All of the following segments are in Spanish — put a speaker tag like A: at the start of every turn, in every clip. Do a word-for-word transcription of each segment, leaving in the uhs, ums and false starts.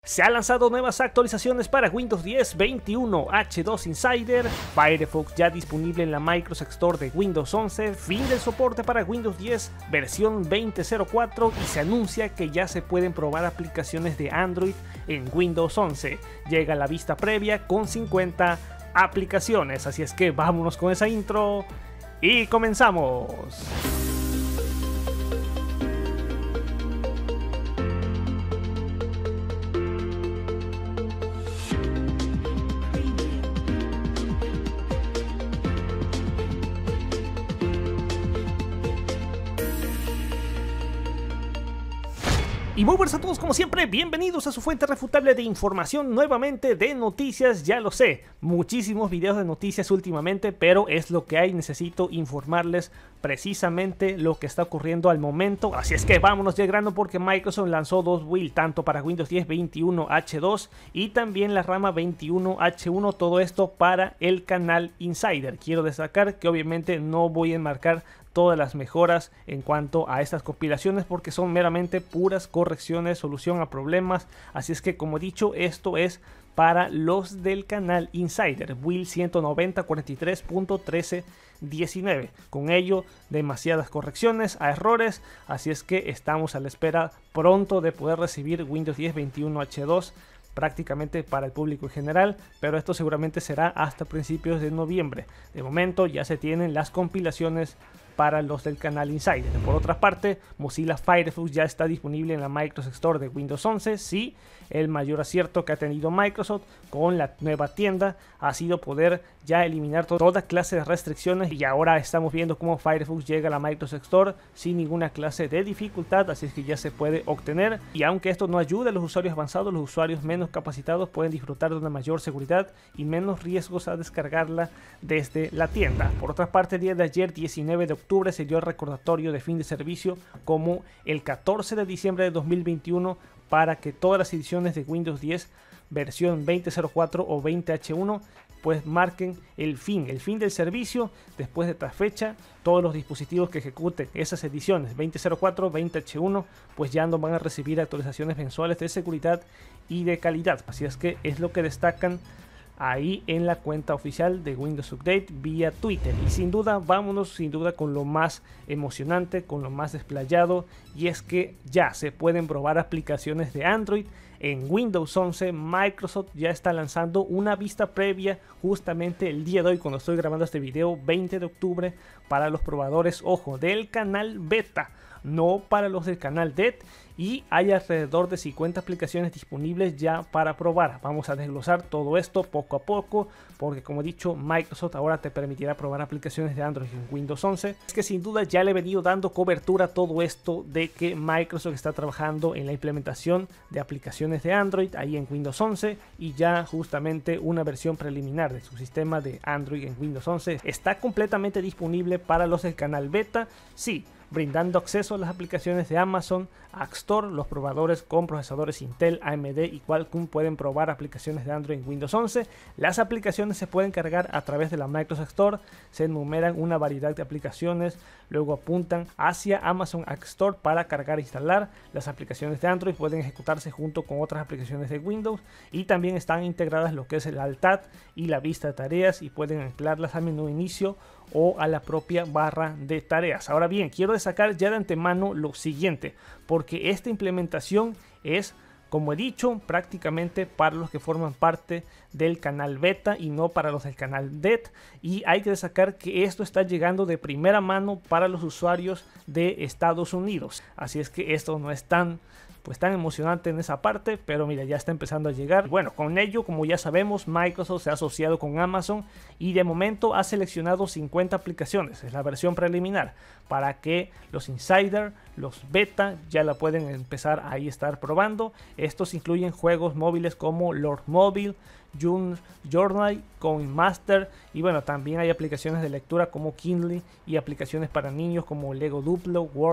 A: Se han lanzado nuevas actualizaciones para Windows diez veintiuno H dos Insider, Firefox ya disponible en la Microsoft Store de Windows once, fin del soporte para Windows diez versión veinte cero cuatro y se anuncia que ya se pueden probar aplicaciones de Android en Windows once. Llega la vista previa con cincuenta aplicaciones, así es que vámonos con esa intro y comenzamos. Y muy buenas a todos, como siempre, bienvenidos a su fuente refutable de información, nuevamente de noticias. Ya lo sé, muchísimos videos de noticias últimamente, pero es lo que hay, necesito informarles precisamente lo que está ocurriendo al momento. Así es que vámonos de grano porque Microsoft lanzó dos builds, tanto para Windows diez veintiuno H dos y también la rama veintiuno H uno, todo esto para el canal Insider. Quiero destacar que obviamente no voy a enmarcar todas las mejoras en cuanto a estas compilaciones porque son meramente puras correcciones, solución a problemas. Así es que, como dicho, esto es para los del canal Insider, build ciento noventa cuarenta y tres punto trece diecinueve. Con ello, demasiadas correcciones a errores, así es que estamos a la espera pronto de poder recibir Windows diez veintiuno H dos prácticamente para el público en general, pero esto seguramente será hasta principios de noviembre. De momento ya se tienen las compilaciones para los del canal Insider. Por otra parte, Mozilla Firefox ya está disponible en la Microsoft Store de Windows once. Sí, el mayor acierto que ha tenido Microsoft con la nueva tienda ha sido poder ya eliminar toda clase de restricciones, y ahora estamos viendo cómo Firefox llega a la Microsoft Store sin ninguna clase de dificultad, así es que ya se puede obtener. Y aunque esto no ayude a los usuarios avanzados, los usuarios menos capacitados pueden disfrutar de una mayor seguridad y menos riesgos a descargarla desde la tienda. Por otra parte, el día de ayer, diecinueve de octubre, se dio el recordatorio de fin de servicio como el catorce de diciembre de dos mil veintiuno para que todas las ediciones de Windows diez versión veinte cero cuatro o veinte H uno pues marquen el fin, el fin del servicio. Después de esta fecha, todos los dispositivos que ejecuten esas ediciones veinte cero cuatro, veinte H uno, pues ya no van a recibir actualizaciones mensuales de seguridad y de calidad. Así es que es lo que destacan ahí en la cuenta oficial de Windows Update vía Twitter. Y sin duda, vámonos sin duda con lo más emocionante, con lo más desplayado, y es que ya se pueden probar aplicaciones de Android en Windows once. Microsoft ya está lanzando una vista previa justamente el día de hoy, cuando estoy grabando este video, veinte de octubre, para los probadores, ojo, del canal beta, no para los del canal D E T, y hay alrededor de cincuenta aplicaciones disponibles ya para probar. Vamos a desglosar todo esto poco a poco, porque como he dicho, Microsoft ahora te permitirá probar aplicaciones de Android en Windows once. Es que sin duda ya le he venido dando cobertura a todo esto de que Microsoft está trabajando en la implementación de aplicaciones de Android ahí en Windows once, y ya justamente una versión preliminar de su sistema de Android en Windows once está completamente disponible para los del canal beta. Sí, brindando acceso a las aplicaciones de Amazon, App Store. Los probadores con procesadores Intel, A M D y Qualcomm pueden probar aplicaciones de Android en Windows once. Las aplicaciones se pueden cargar a través de la Microsoft Store, se enumeran una variedad de aplicaciones, luego apuntan hacia Amazon App Store para cargar e instalar. Las aplicaciones de Android pueden ejecutarse junto con otras aplicaciones de Windows, y también están integradas lo que es el Alt-Tab y la vista de tareas, y pueden anclarlas al menú inicio o a la propia barra de tareas. Ahora bien, quiero destacar ya de antemano lo siguiente, porque esta implementación es, como he dicho, prácticamente para los que forman parte del canal beta y no para los del canal D E T. Y hay que destacar que esto está llegando de primera mano para los usuarios de Estados Unidos. Así es que esto no es tan pues tan emocionante en esa parte, pero mira, ya está empezando a llegar. Bueno, con ello, como ya sabemos, Microsoft se ha asociado con Amazon y de momento ha seleccionado cincuenta aplicaciones, es la versión preliminar, para que los Insider, los beta, ya la pueden empezar a ahí estar probando. Estos incluyen juegos móviles como Lord Mobile, Journal, Coin Master, y bueno, también hay aplicaciones de lectura como Kindle y aplicaciones para niños como Lego Duplo, Word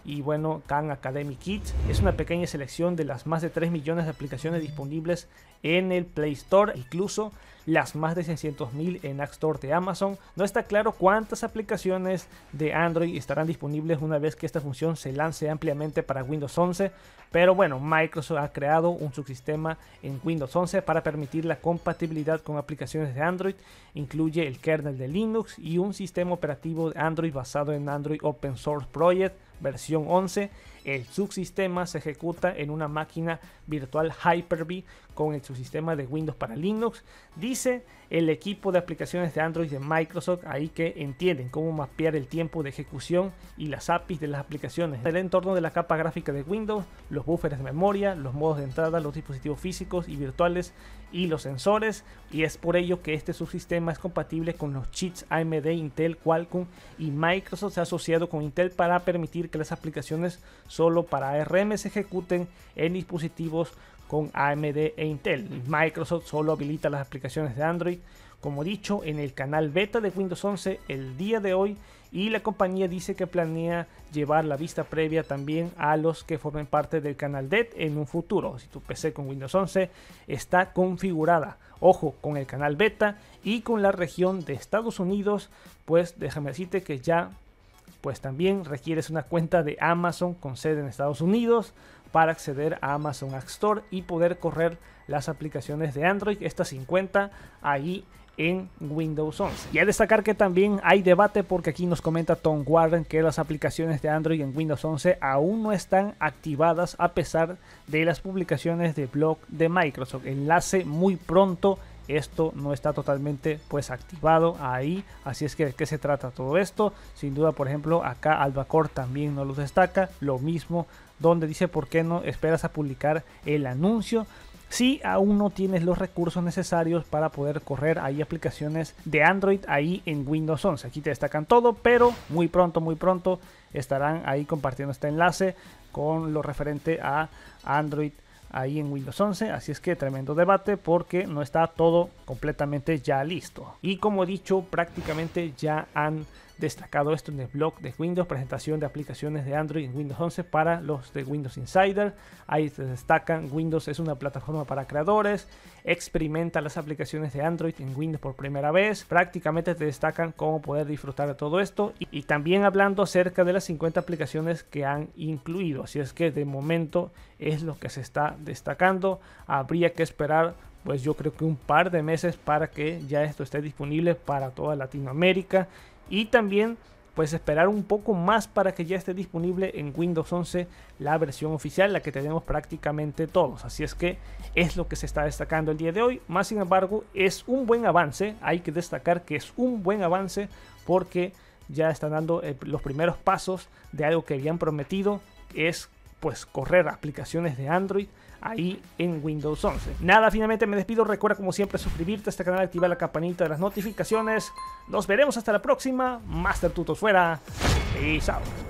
A: y bueno, Khan Academy Kit. Es una pequeña selección de las más de tres millones de aplicaciones disponibles en el Play Store, incluso las más de seiscientos mil en App Store de Amazon. No está claro cuántas aplicaciones de Android estarán disponibles una vez que esta función se lance ampliamente para Windows once, pero bueno, Microsoft ha creado un subsistema en Windows once para permitir la compatibilidad con aplicaciones de Android. Incluye el kernel de Linux y un sistema operativo de Android basado en Android Open Source Project versión once. El subsistema se ejecuta en una máquina virtual Hyper-V con el subsistema de Windows para Linux. Dice el equipo de aplicaciones de Android de Microsoft ahí que entienden cómo mapear el tiempo de ejecución y las A P Is de las aplicaciones, el entorno de la capa gráfica de Windows, los buffers de memoria, los modos de entrada, los dispositivos físicos y virtuales y los sensores, y es por ello que este subsistema es compatible con los chips A M D, Intel, Qualcomm, y Microsoft se ha asociado con Intel para permitir que las aplicaciones solo para A R M se ejecuten en dispositivos con A M D e Intel. Microsoft solo habilita las aplicaciones de Android, como dicho, en el canal beta de Windows once el día de hoy, y la compañía dice que planea llevar la vista previa también a los que formen parte del canal D E T en un futuro. Si tu P C con Windows once está configurada, ojo, con el canal beta y con la región de Estados Unidos, pues déjame decirte que ya pues también requieres una cuenta de Amazon con sede en Estados Unidos para acceder a Amazon App Store y poder correr las aplicaciones de Android, estas cincuenta ahí en Windows once. Y a destacar que también hay debate, porque aquí nos comenta Tom Warren que las aplicaciones de Android en Windows once aún no están activadas a pesar de las publicaciones de blog de Microsoft. Enlace muy pronto. Esto no está totalmente pues activado ahí, así es que de qué se trata todo esto. Sin duda, por ejemplo, acá Albacor también nos lo destaca, lo mismo, donde dice por qué no esperas a publicar el anuncio si aún no tienes los recursos necesarios para poder correr ahí aplicaciones de Android ahí en Windows once. Aquí te destacan todo, pero muy pronto, muy pronto estarán ahí compartiendo este enlace con lo referente a Android ahí en Windows once, así es que tremendo debate porque no está todo completamente ya listo. Y como he dicho, prácticamente ya han destacado esto en el blog de Windows, presentación de aplicaciones de Android en Windows once para los de Windows Insider. Ahí se destacan: Windows es una plataforma para creadores, experimenta las aplicaciones de Android en Windows por primera vez. Prácticamente te destacan cómo poder disfrutar de todo esto, y, y también hablando acerca de las cincuenta aplicaciones que han incluido. Así es que de momento es lo que se está destacando. Habría que esperar pues yo creo que un par de meses para que ya esto esté disponible para toda Latinoamérica, y también pues esperar un poco más para que ya esté disponible en Windows once la versión oficial, la que tenemos prácticamente todos. Así es que es lo que se está destacando el día de hoy. Más sin embargo, es un buen avance, hay que destacar que es un buen avance porque ya están dando eh, los primeros pasos de algo que habían prometido, es pues correr aplicaciones de Android ahí en Windows once. Nada, finalmente me despido. Recuerda como siempre suscribirte a este canal, activar la campanita de las notificaciones. Nos veremos hasta la próxima. Master Tutos fuera. Peace out.